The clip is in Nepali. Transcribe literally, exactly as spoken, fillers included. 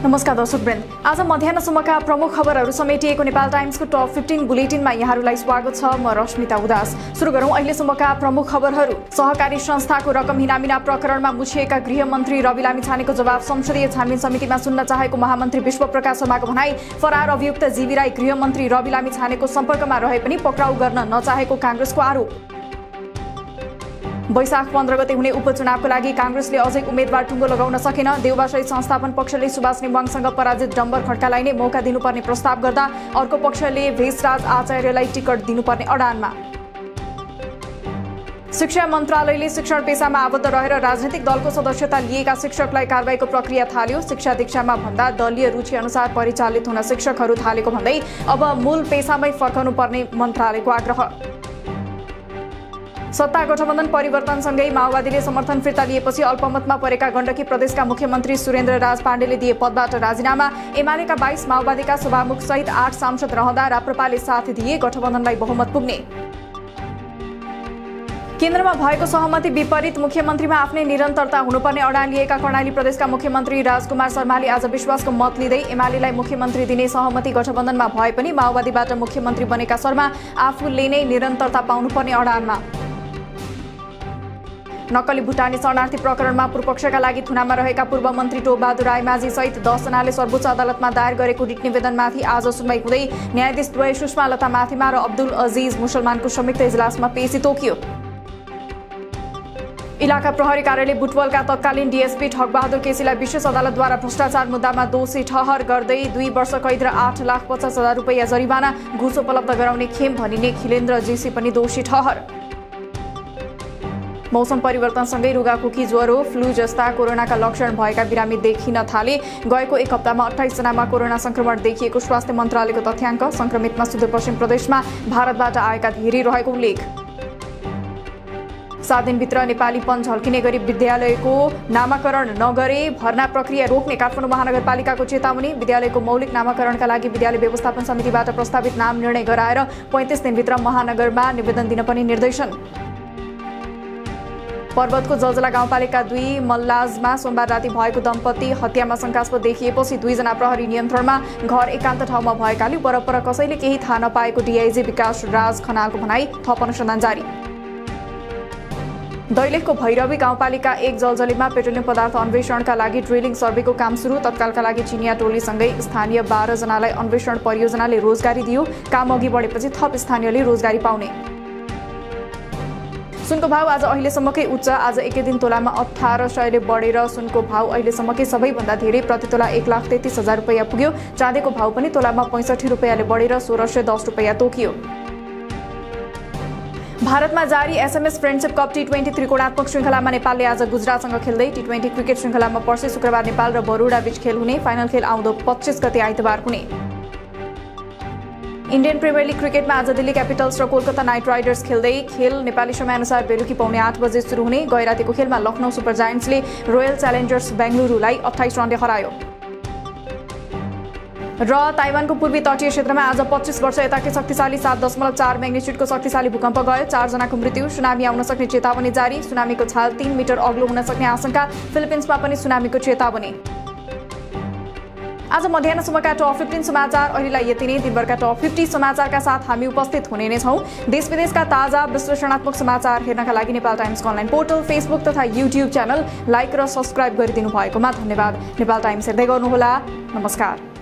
नमस्कार दर्शकवृन्द, आज मध्याह्नसम्मका प्रमुख खबरहरू समेटिएको नेपाल टाइम्सको टप पन्ध्र बुलेटिनमा यहाँहरूलाई स्वागत छ। म रश्मिता उदास। सुरु गरौँ अहिलेसम्मका प्रमुख खबरहरू। सहकारी संस्थाको रकम हिनामिना प्रकरणमा मुछिएका गृहमन्त्री रवि लामिछानेको जवाब संसदीय छानबिन समितिमा सुन्न चाहेको महामन्त्री विश्वप्रकाश शर्माको भनाई। फरार अभियुक्त जीवी राई गृहमन्त्री रवि लामिछानेको सम्पर्कमा रहे पनि पक्राउ गर्न नचाहेको कांग्रेसको आरोप। वैशाख पन्ध्र गते हुने उपचुनावको लागि कांग्रेसले अझै उम्मेदवार टुङ्गो लगाउन सकेन। देउबासही संस्थापन पक्षले सुभाष नेवाङसँग पराजित डम्बर खड्कालाई नै मौका दिनुपर्ने प्रस्ताव गर्दा अर्को पक्षले भेषराज आचार्यलाई टिकट दिनुपर्ने अडानमा। शिक्षा मन्त्रालयले शिक्षण पेशामा आबद्ध रहेर राजनीतिक दलको सदस्यता लिएका शिक्षकलाई कारबाहीको प्रक्रिया थाल्यो। शिक्षा दीक्षामा भन्दा दलीय रुचि अनुसार परिचालित हुन शिक्षकहरू थालेको भन्दै अब मूल पेशामै फर्कनु पर्ने मन्त्रालयको आग्रह। सत्ता गठबन्धन परिवर्तनसँगै माओवादीले समर्थन फिर्ता लिएपछि अल्पमतमा परेका गण्डकी प्रदेशका मुख्यमन्त्री सुरेन्द्र राज पाण्डेले दिए पदबाट राजीनामा। एमालेका बाइस, माओवादीका सभामुख सहित आठ सांसद रहँदा राप्रपाले साथ दिए, गठबन्धनलाई बहुमत पुग्ने। केन्द्रमा भएको सहमति विपरीत मुख्यमन्त्रीमा आफ्नै निरन्तरता हुनुपर्ने अडान लिएका कर्णाली प्रदेशका मुख्यमन्त्री राजकुमार शर्माले आज विश्वासको मत लिँदै एमालेलाई मुख्यमन्त्री दिने सहमति गठबन्धनमा भए पनि माओवादीबाट मुख्यमन्त्री बनेका शर्मा आफूले नै निरन्तरता पाउनुपर्ने अडानमा। नक्कली भुटानी शरणार्थी प्रकरणमा पूर्वपक्षका लागि थुनामा रहेका पूर्व मन्त्री टोपबहादुर रायमाझी सहित दस जनाले सर्वोच्च अदालतमा दायर गरेको रिट निवेदनमाथि आज सुनवाई हुँदै न्यायाधीश द्वय सुषमा लता माथिमा र अब्दुल अजिज मुसलमानको संयुक्त इजलासमा पेशी तोकियो। इलाका प्रहरी कार्यालय बुटवलका तत्कालीन डीएसपी ठगबहादुर केसीलाई विशेष अदालतद्वारा भ्रष्टाचार मुद्दामा दोषी ठहर गर्दै दुई वर्ष कैद र आठ लाख पचास हजार रुपियाँ जरिवाना घुस उपलब्ध गराउने खेम भनिने खिलेन्द्र जेसी पनि दोषी ठहर। मौसम परिवर्तनसँगै रुगाखोकी, ज्वरो, फ्लू जस्ता कोरोनाका लक्षण भएका बिरामी देखिन थाले। गएको एक हप्तामा अट्ठाइस जनामा कोरोना संक्रमण देखिएको स्वास्थ्य मन्त्रालयको तथ्याङ्क। संक्रमितमा सुदूरपश्चिम प्रदेशमा भारतबाट आएका धेरै रहेको उल्लेख। सात दिनभित्र नेपालीपन झल्किने गरी विद्यालयको नामाकरण नगरे भर्ना प्रक्रिया रोक्ने काठमाडौँ महानगरपालिकाको चेतावनी। विद्यालयको मौलिक नामाकरणका लागि विद्यालय व्यवस्थापन समितिबाट प्रस्तावित नाम निर्णय गराएर पैँतिस दिनभित्र महानगरमा निवेदन दिन पनि निर्देशन। पर्वतको जलजला गाउँपालिका दुई मल्लाजमा सोमबार राति भएको दम्पति हत्यामा शंकास्पद देखिएपछि दुईजना प्रहरी नियन्त्रणमा। घर एकान्त ठाउँमा भएकाले परपर कसैले केही थाहा नपाएको डीआईजी विकास राज खनालको भनाई। थप अनुसन्धान जारी। दैलेखको भैरवी गाउँपालिका एक जलजलीमा पेट्रोलियम पदार्थ अन्वेषणका लागि ड्रिलिङ सर्वेको काम सुरु। तत्कालका लागि चिनिया टोलीसँगै स्थानीय बाह्र जनालाई अन्वेषण परियोजनाले रोजगारी दियो। काम अघि बढेपछि थप स्थानीयले रोजगारी पाउने। सुनको भाव आज अहिलेसम्मकै उच्च। आज एकै दिन तोलामा अठार सयले बढेर सुनको भाव अहिलेसम्मकै सबैभन्दा धेरै प्रति तोला एक लाख तेत्तिस हजार रुपियाँ पुग्यो। चाँदीको भाव पनि तोलामा पैँसठी रुपियाँले बढेर सोह्र सय दस रुपियाँ तोकियो। भारतमा जारी SMS friendship cup T twenty त्रिकोणात्मक श्रृङ्खलामा नेपालले आज गुजरातसँग खेल्दै। टी ट्वेन्टी क्रिकेट श्रृङ्खलामा पर्सि शुक्रबार नेपाल र बरोडा बीच खेल हुने। फाइनल खेल आउँदो पच्चिस गते आइतबार हुने। इन्डियन प्रिमियर लिग क्रिकेटमा आज दिल्ली क्यापिटल्स र कोलकाता नाइट राइडर्स खेल्दै। खेल नेपाली समयअनुसार बेलुकी पौने आठ बजे सुरु हुने। गैरातीको खेलमा लखनऊ सुपर जायन्ट्सले रोयल च्यालेन्जर्स बेङ्गलुरुलाई अट्ठाइस रनले हरायो। र ताइवानको पूर्वी तटीय क्षेत्रमा आज पच्चिस वर्ष यताकै शक्तिशाली सात दशमलव चार म्याग्निट्युडको शक्तिशाली भूकम्प गयो। चारजनाको मृत्यु। सुनामी आउन सक्ने चेतावनी जारी। सुनामीको छाल तीन मिटर अग्लो हुन सक्ने आशंका। फिलिपिन्समा पनि सुनामीको चेतावनी। आज मध्याह्नसम्मका टप पन्ध्र समाचार अहिलेलाई यति नै। दिनभरका टप पन्ध्र समाचारका साथ हामी उपस्थित हुने नै छौँ। देश विदेशका ताजा विश्लेषणात्मक समाचार हेर्नका लागि नेपाल टाइम्सको अनलाइन पोर्टल, फेसबुक तथा युट्युब च्यानल लाइक र सब्स्क्राइब गरिदिनु भएकोमा धन्यवाद। नेपाल टाइम्स हेर्दै गर्नुहोला। नमस्कार।